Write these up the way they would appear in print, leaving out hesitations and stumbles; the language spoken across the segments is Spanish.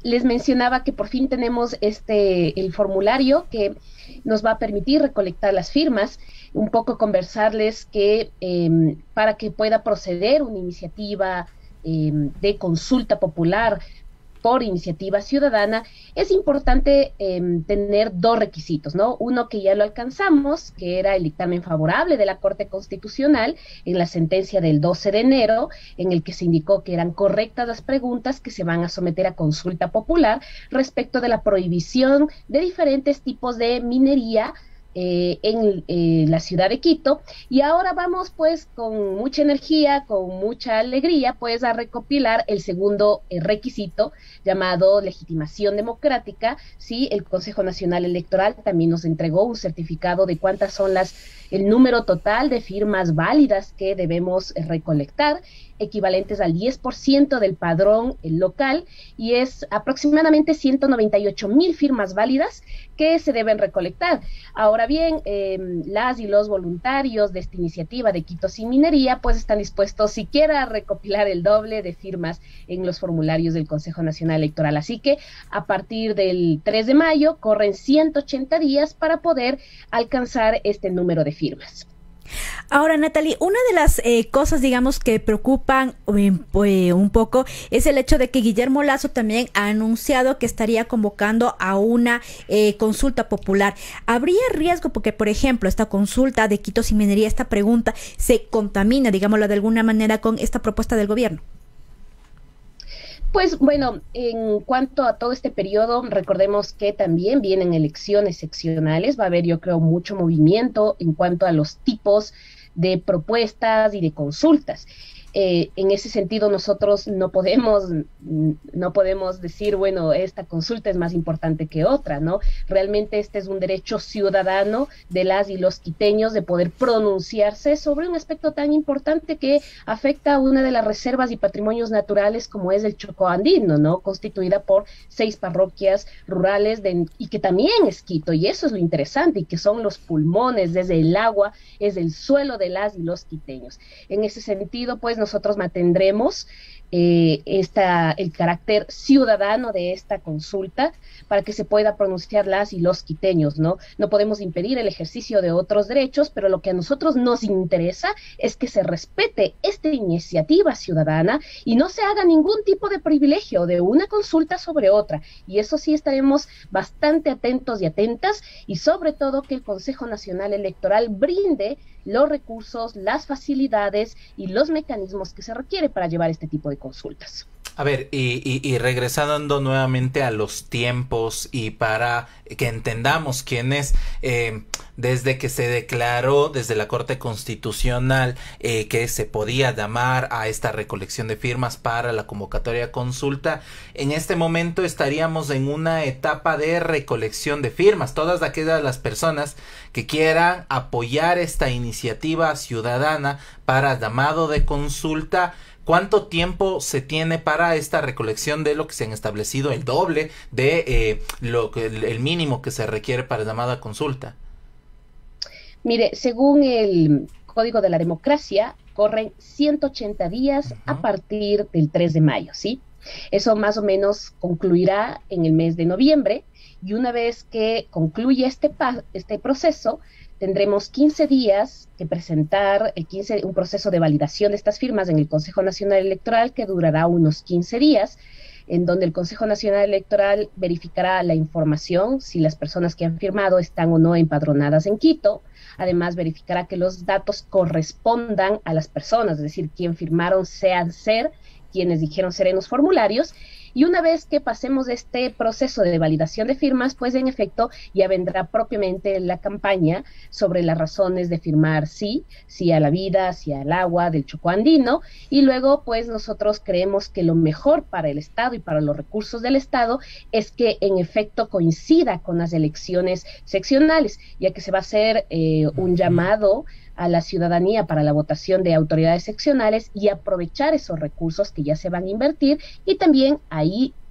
les mencionaba que por fin tenemos el formulario que nos va a permitir recolectar las firmas, un poco conversarles que para que pueda proceder una iniciativa de consulta popular por iniciativa ciudadana, es importante tener dos requisitos, ¿no? Uno que ya lo alcanzamos, que era el dictamen favorable de la Corte Constitucional en la sentencia del 12 de enero, en el que se indicó que eran correctas las preguntas que se van a someter a consulta popular respecto de la prohibición de diferentes tipos de minería en la ciudad de Quito, y ahora vamos pues con mucha energía, con mucha alegría pues a recopilar el segundo requisito llamado legitimación democrática. Sí, el Consejo Nacional Electoral también nos entregó un certificado de cuántas son el número total de firmas válidas que debemos recolectar, equivalentes al 10% del padrón local, y es aproximadamente 198,000 firmas válidas que se deben recolectar. Ahora bien, las y los voluntarios de esta iniciativa de Quito Sin Minería pues están dispuestos siquiera a recopilar el doble de firmas en los formularios del Consejo Nacional Electoral. Así que a partir del 3 de mayo corren 180 días para poder alcanzar este número de firmas. Ahora, Natalie, una de las cosas, digamos, que preocupan un poco es el hecho de que Guillermo Lasso también ha anunciado que estaría convocando a una consulta popular. ¿Habría riesgo porque, por ejemplo, esta consulta de Quito Sin Minería, esta pregunta, se contamina, digámoslo de alguna manera, con esta propuesta del gobierno? Pues bueno, en cuanto a todo este periodo, recordemos que también vienen elecciones seccionales, va a haber, yo creo, mucho movimiento en cuanto a los tipos de propuestas y de consultas. En ese sentido, nosotros no podemos decir, bueno, esta consulta es más importante que otra, ¿no? Realmente este es un derecho ciudadano de las y los quiteños de poder pronunciarse sobre un aspecto tan importante que afecta a una de las reservas y patrimonios naturales como es el Chocó andino, ¿no? Constituida por 6 parroquias rurales y que también es Quito, y eso es lo interesante, y que son los pulmones, desde el agua, es el suelo de las y los quiteños. En ese sentido, pues, nosotros mantendremos el carácter ciudadano de esta consulta para que se pueda pronunciar las y los quiteños, ¿no? No podemos impedir el ejercicio de otros derechos, pero lo que a nosotros nos interesa es que se respete esta iniciativa ciudadana y no se haga ningún tipo de privilegio de una consulta sobre otra. Y eso sí estaremos bastante atentos y atentas, y sobre todo que el Consejo Nacional Electoral brinde los recursos, las facilidades y los mecanismos que se requiere para llevar este tipo de consultas. A ver, y regresando nuevamente a los tiempos y para que entendamos quién es, desde que se declaró desde la Corte Constitucional que se podía llamar a esta recolección de firmas para la convocatoria a consulta, en este momento estaríamos en una etapa de recolección de firmas. Todas aquellas las personas que quieran apoyar esta iniciativa ciudadana para llamado de consulta, ¿cuánto tiempo se tiene para esta recolección de lo que se han establecido, el doble de el mínimo que se requiere para llamada a consulta? Mire, según el Código de la Democracia, corren 180 días a partir del 3 de mayo, ¿sí? Eso más o menos concluirá en el mes de noviembre, y una vez que concluya este proceso, tendremos 15 días que presentar un proceso de validación de estas firmas en el Consejo Nacional Electoral, que durará unos 15 días, en donde el Consejo Nacional Electoral verificará la información, si las personas que han firmado están o no empadronadas en Quito. Además, verificará que los datos correspondan a las personas, es decir, quien firmaron sean quienes dijeron ser en los formularios. Y una vez que pasemos este proceso de validación de firmas, pues en efecto ya vendrá propiamente la campaña sobre las razones de firmar sí a la vida, sí al agua del Chocó andino, y luego pues nosotros creemos que lo mejor para el Estado y para los recursos del Estado es que en efecto coincida con las elecciones seccionales, ya que se va a hacer un llamado a la ciudadanía para la votación de autoridades seccionales y aprovechar esos recursos que ya se van a invertir, y también ahí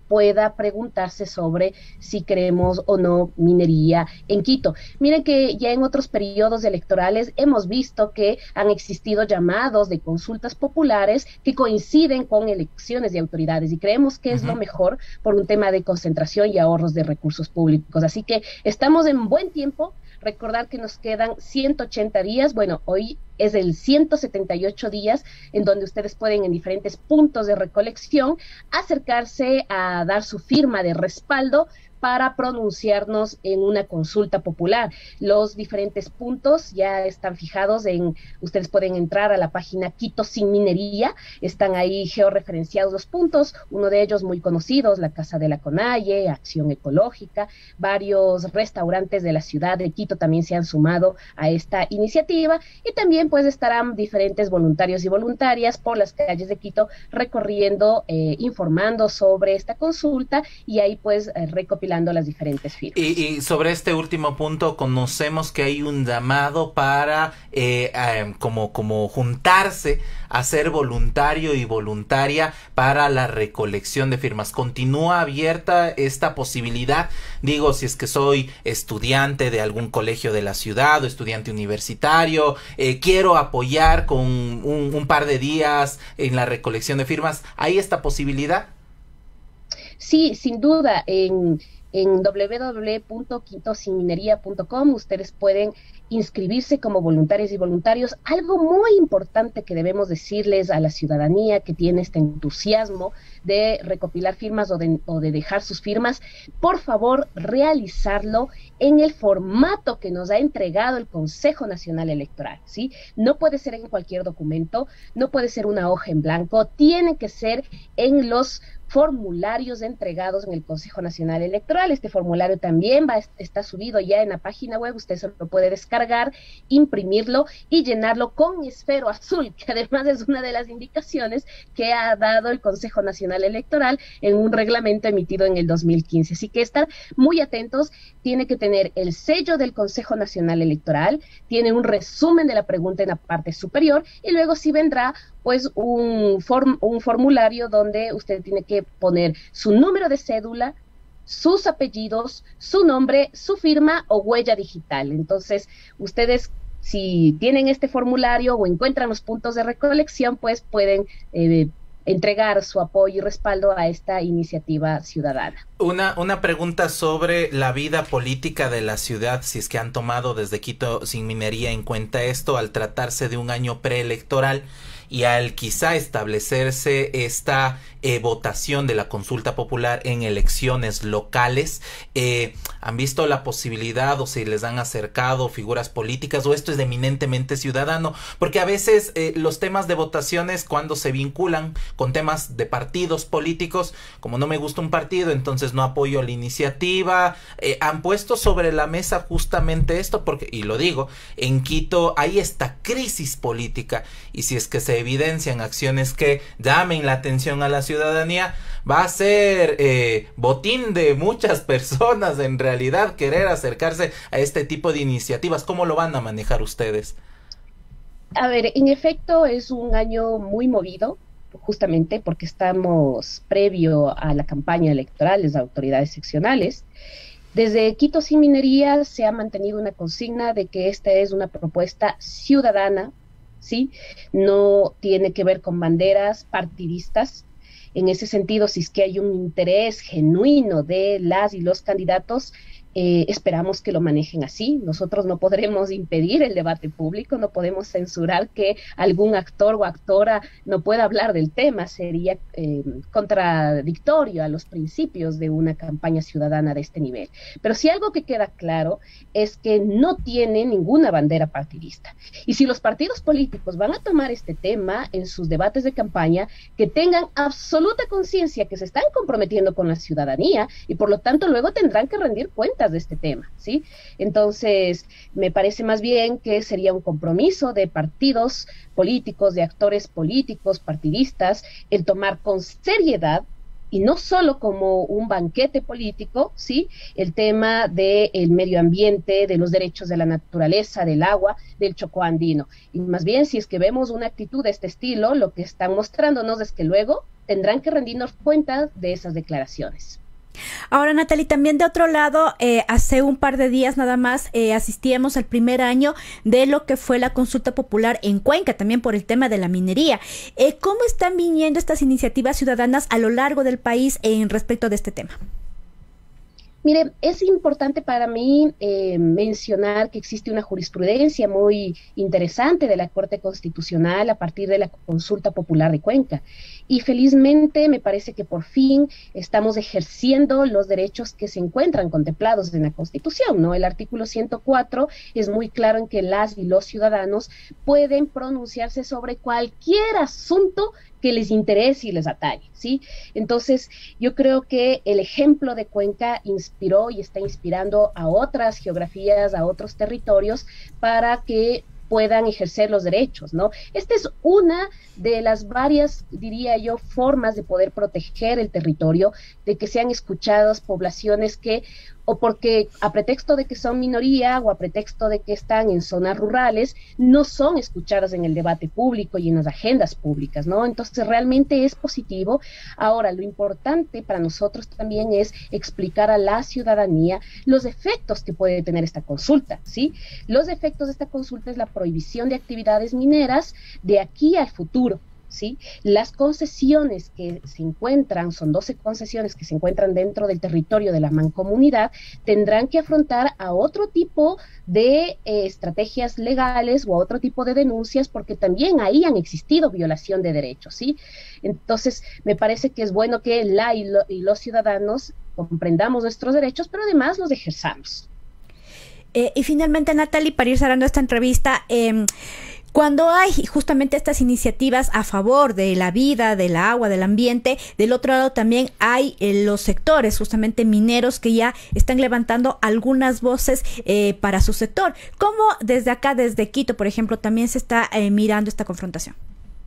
pueda preguntarse sobre si queremos o no minería en Quito. Miren que ya en otros periodos electorales hemos visto que han existido llamados de consultas populares que coinciden con elecciones de autoridades y creemos que es lo mejor por un tema de concentración y ahorros de recursos públicos. Así que estamos en buen tiempo. Recordar que nos quedan 180 días, bueno, hoy es el 178 días en donde ustedes pueden en diferentes puntos de recolección acercarse a dar su firma de respaldo para pronunciarnos en una consulta popular. Los diferentes puntos ya están fijados ustedes pueden entrar a la página Quito Sin Minería, están ahí georreferenciados los puntos, uno de ellos muy conocidos, la Casa de la Conalle, Acción Ecológica, varios restaurantes de la ciudad de Quito también se han sumado a esta iniciativa y también pues estarán diferentes voluntarios y voluntarias por las calles de Quito recorriendo, informando sobre esta consulta y ahí pues recopilando las diferentes firmas. Y sobre este último punto, conocemos que hay un llamado para como juntarse a ser voluntario y voluntaria para la recolección de firmas. ¿Continúa abierta esta posibilidad? Digo, si es que soy estudiante de algún colegio de la ciudad o estudiante universitario, quiero apoyar con un par de días en la recolección de firmas, ¿hay esta posibilidad? Sí, sin duda, en www.quitosinminería.com ustedes pueden inscribirse como voluntarios y voluntarios. Algo muy importante que debemos decirles a la ciudadanía que tiene este entusiasmo de recopilar firmas o de dejar sus firmas, por favor realizarlo en el formato que nos ha entregado el Consejo Nacional Electoral, ¿sí? No puede ser en cualquier documento, no puede ser una hoja en blanco, tiene que ser en los formularios entregados en el Consejo Nacional Electoral. Este formulario también está subido ya en la página web, usted se lo puede descargar, imprimirlo y llenarlo con esfero azul, que además es una de las indicaciones que ha dado el Consejo Nacional Electoral en un reglamento emitido en el 2015. Así que estar muy atentos, tiene que tener el sello del Consejo Nacional Electoral, tiene un resumen de la pregunta en la parte superior y luego sí vendrá pues un formulario donde usted tiene que poner su número de cédula, sus apellidos, su nombre, su firma o huella digital. Entonces, ustedes si tienen este formulario o encuentran los puntos de recolección, pues pueden entregar su apoyo y respaldo a esta iniciativa ciudadana. Una pregunta sobre la vida política de la ciudad, si es que han tomado desde Quito Sin Minería en cuenta esto al tratarse de un año preelectoral y al quizá establecerse esta votación de la consulta popular en elecciones locales, ¿han visto la posibilidad o si les han acercado figuras políticas o esto es eminentemente ciudadano? Porque a veces los temas de votaciones cuando se vinculan con temas de partidos políticos, como no me gusta un partido, entonces no apoyo la iniciativa, han puesto sobre la mesa justamente esto, porque, y lo digo, en Quito hay esta crisis política y si es que se evidencian acciones que llamen la atención a la ciudadanía, va a ser botín de muchas personas en realidad querer acercarse a este tipo de iniciativas. ¿Cómo lo van a manejar ustedes? A ver, en efecto es un año muy movido, justamente porque estamos previo a la campaña electoral de las autoridades seccionales. Desde Quito Sin Minería se ha mantenido una consigna de que esta es una propuesta ciudadana, ¿sí? No tiene que ver con banderas partidistas. En ese sentido, si es que hay un interés genuino de las y los candidatos, esperamos que lo manejen así. Nosotros no podremos impedir el debate público, no podemos censurar que algún actor o actora no pueda hablar del tema, sería contradictorio a los principios de una campaña ciudadana de este nivel. Pero sí algo que queda claro es que no tiene ninguna bandera partidista. Y si los partidos políticos van a tomar este tema en sus debates de campaña, que tengan absoluta conciencia que se están comprometiendo con la ciudadanía y por lo tanto luego tendrán que rendir cuentas de este tema, ¿sí? Entonces, me parece más bien que sería un compromiso de partidos políticos, de actores políticos, partidistas, el tomar con seriedad y no solo como un banquete político, ¿sí? El tema del medio ambiente, de los derechos de la naturaleza, del agua, del Chocó andino. Y más bien, si es que vemos una actitud de este estilo, lo que están mostrándonos es que luego tendrán que rendirnos cuenta de esas declaraciones. Ahora, Natalie, también de otro lado, hace un par de días nada más asistíamos al primer año de lo que fue la consulta popular en Cuenca, también por el tema de la minería. ¿Cómo están viniendo estas iniciativas ciudadanas a lo largo del país en respecto de este tema? Mire, es importante para mí mencionar que existe una jurisprudencia muy interesante de la Corte Constitucional a partir de la consulta popular de Cuenca. Y felizmente me parece que por fin estamos ejerciendo los derechos que se encuentran contemplados en la Constitución, ¿no? El artículo 104 es muy claro en que las y los ciudadanos pueden pronunciarse sobre cualquier asunto que les interese y les atañe, ¿sí? Entonces, yo creo que el ejemplo de Cuenca inspiró y está inspirando a otras geografías, a otros territorios, para que puedan ejercer los derechos, ¿no? Esta es una de las varias, diría yo, formas de poder proteger el territorio, de que sean escuchadas poblaciones que, o porque a pretexto de que son minoría o a pretexto de que están en zonas rurales, no son escuchadas en el debate público y en las agendas públicas, ¿no? Entonces realmente es positivo. Ahora, lo importante para nosotros también es explicar a la ciudadanía los efectos que puede tener esta consulta, ¿sí? Los efectos de esta consulta es la prohibición de actividades mineras de aquí al futuro, ¿sí? Las concesiones que se encuentran, son 12 concesiones que se encuentran dentro del territorio de la mancomunidad, tendrán que afrontar a otro tipo de estrategias legales o a otro tipo de denuncias, porque también ahí han existido violación de derechos, ¿sí? Entonces, me parece que es bueno que y los ciudadanos comprendamos nuestros derechos, pero además los ejerzamos. Y finalmente, Natalie, para ir cerrando esta entrevista, cuando hay justamente estas iniciativas a favor de la vida, del agua, del ambiente, del otro lado también hay los sectores justamente mineros que ya están levantando algunas voces para su sector. ¿Cómo desde acá, desde Quito, por ejemplo, también se está mirando esta confrontación?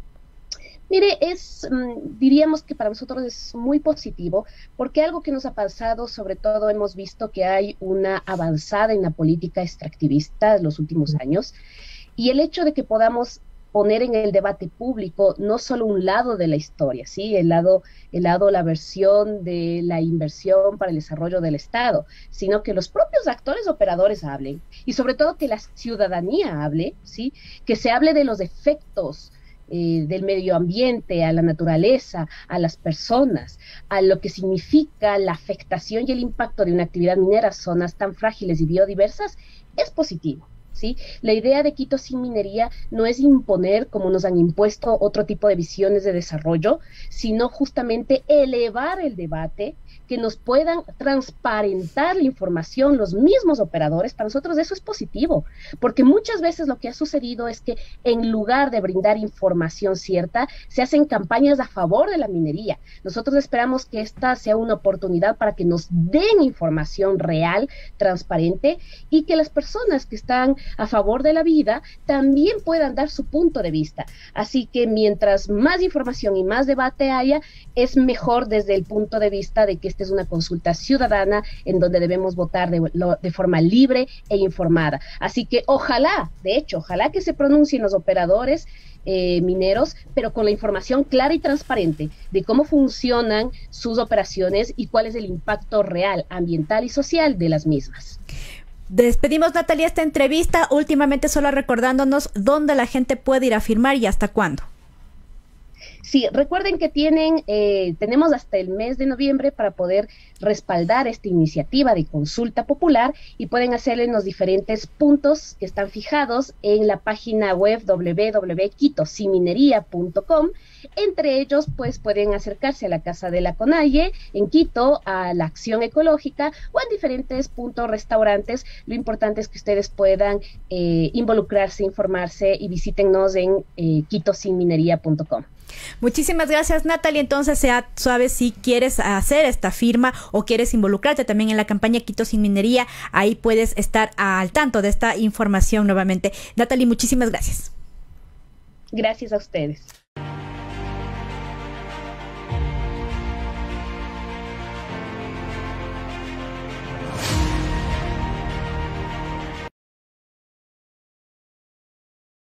Mire, diríamos que para nosotros es muy positivo, porque algo que nos ha pasado, sobre todo hemos visto que hay una avanzada en la política extractivista en los últimos años, y el hecho de que podamos poner en el debate público no solo un lado de la historia, ¿sí? La versión de la inversión para el desarrollo del Estado, sino que los propios actores operadores hablen, y sobre todo que la ciudadanía hable, ¿sí? Que se hable de los efectos del medio ambiente, a la naturaleza, a las personas, a lo que significa la afectación y el impacto de una actividad minera a zonas tan frágiles y biodiversas, es positivo, ¿sí? La idea de Quito sin minería no es imponer, como nos han impuesto, otro tipo de visiones de desarrollo, sino justamente elevar el debate, que nos puedan transparentar la información los mismos operadores. Para nosotros eso es positivo, porque muchas veces lo que ha sucedido es que en lugar de brindar información cierta, se hacen campañas a favor de la minería. Nosotros esperamos que esta sea una oportunidad para que nos den información real, transparente, y que las personas que están a favor de la vida también puedan dar su punto de vista. Así que mientras más información y más debate haya, es mejor desde el punto de vista de que esta es una consulta ciudadana en donde debemos votar de forma libre e informada. Así que ojalá, de hecho, ojalá que se pronuncien los operadores mineros, pero con la información clara y transparente de cómo funcionan sus operaciones y cuál es el impacto real, ambiental y social de las mismas. Despedimos, Natalia, esta entrevista, últimamente solo recordándonos dónde la gente puede ir a firmar y hasta cuándo. Sí, recuerden que tenemos hasta el mes de noviembre para poder respaldar esta iniciativa de consulta popular, y pueden hacerlo en los diferentes puntos que están fijados en la página web www.quitosiminería.com. Entre ellos, pues pueden acercarse a la Casa de la Conalle en Quito, a la Acción Ecológica o en diferentes puntos, restaurantes. Lo importante es que ustedes puedan involucrarse, informarse y visítennos en quitosiminería.com. Muchísimas gracias, Natalie. Entonces, sabes, si quieres hacer esta firma o quieres involucrarte también en la campaña Quito sin minería, ahí puedes estar al tanto de esta información nuevamente. Natalie, muchísimas gracias. Gracias a ustedes.